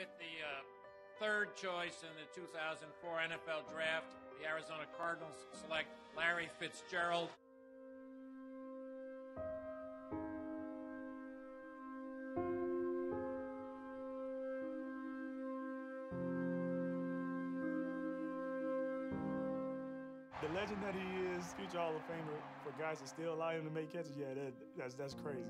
with the third choice in the 2004 NFL Draft. The Arizona Cardinals select Larry Fitzgerald. The legend that he is, future Hall of Famer, for guys to still allow him to make catches, yeah, that's crazy.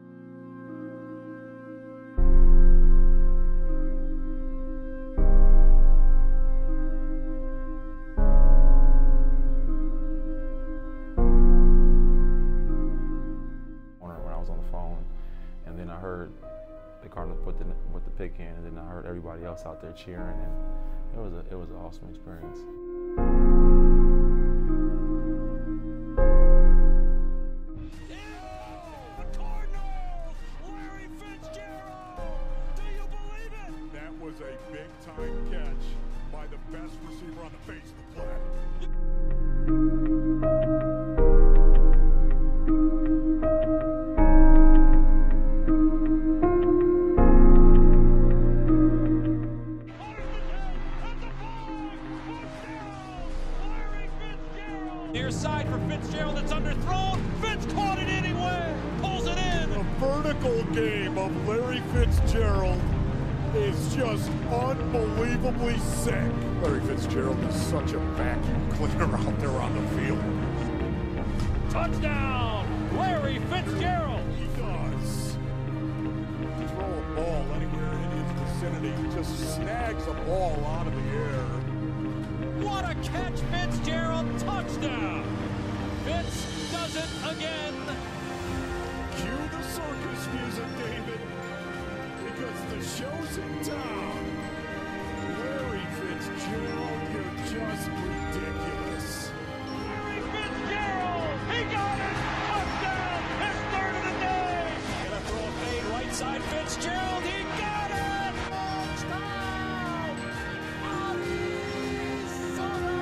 When I was on the phone, and then I heard the Cardinals put the pick in, and then I heard everybody else out there cheering, and it was an awesome experience. Was a big-time catch by the best receiver on the face of the planet. Near side for Fitzgerald, it's underthrown. Fitz caught it anyway, pulls it in. The vertical game of Larry Fitzgerald is just unbelievably sick. Larry Fitzgerald is such a vacuum cleaner out there on the field. Touchdown, Larry Fitzgerald. He does. Throw a ball anywhere in his vicinity. He just snags a ball out of the air. What a catch, Fitzgerald, touchdown. Fitz does it again. Cue the circus music, David. Because the show's in town. Larry Fitzgerald, you're just ridiculous. Larry Fitzgerald, he got it! Touchdown! His third of the day! Gonna throw a fade right side, Fitzgerald, he got it! Touchdown! Arizona!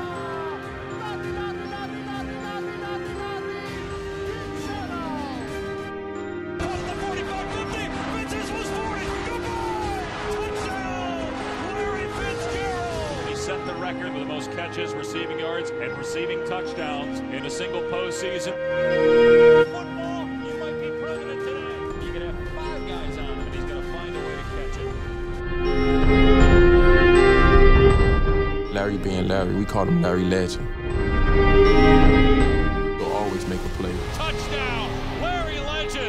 Fitzgerald! Past the 45, 50, Fitz's was 40, goodbye! Touchdown! Larry Fitzgerald! He set the record for the most catches, receiving yards, and receiving touchdowns in a single postseason. Football, you might be president today. You could have 5 guys on him, and he's going to find a way to catch it. Larry being Larry, we called him Larry Legend. He'll always make a play. Touchdown, Larry Legend.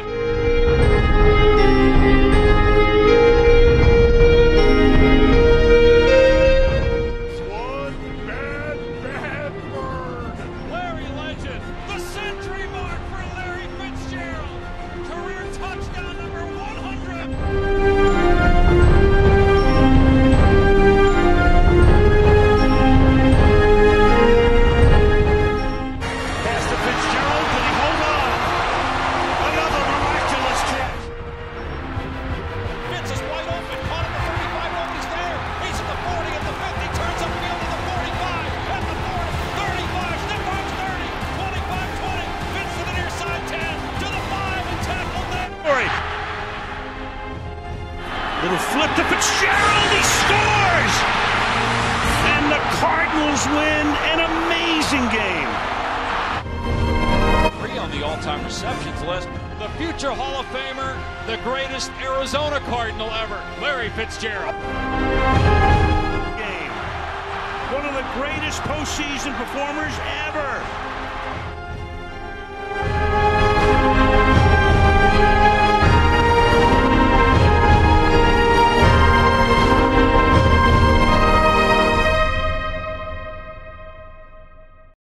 One bad bird. Larry Legend, the century mark for Larry Fitzgerald. Career touchdown number 100. Pass to Fitzgerald, can he hold on? Another miraculous catch. Fitz is wide open, caught at the 35, nobody's there. He's at the 40, at the 50, turns upfield to the 45, at the 40, 35, step arms 30, 25, 20, Fitz to the near side 10, to the 5, and tackled there. Little flip to Fitzgerald, he scores! And the Cardinals win an amazing game. 3 on the all-time receptions list. The future Hall of Famer, the greatest Arizona Cardinal ever, Larry Fitzgerald. Game. One of the greatest postseason performers ever.